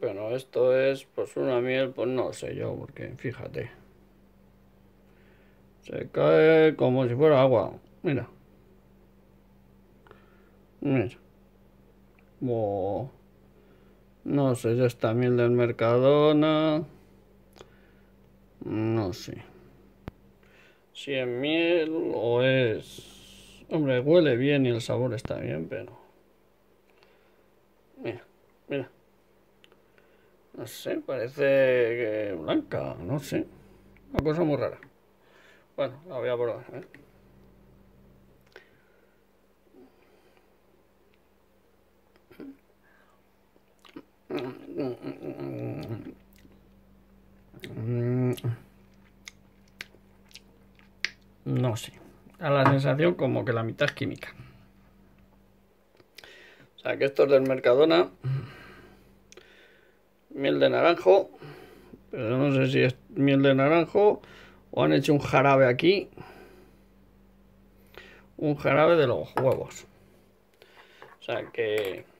pero esto es pues una miel, pues no sé yo, porque fíjate. Se cae como si fuera agua. Mira. Mira. Bo- No sé, ya está miel del Mercadona. No sé. Si es miel o es... Hombre, huele bien y el sabor está bien, pero... Mira, mira. No sé, parece que blanca, no sé. Una cosa muy rara. Bueno, la voy a probar, ¿eh? No sé. Da la sensación como que la mitad es química. O sea, que esto es del Mercadona. Miel de naranjo. Pero no sé si es miel de naranjo o han hecho un jarabe aquí. Un jarabe de los huevos. O sea que